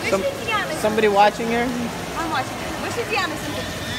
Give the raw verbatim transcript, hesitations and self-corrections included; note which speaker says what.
Speaker 1: Some, somebody watching her?
Speaker 2: I'm watching it. Where's Diana?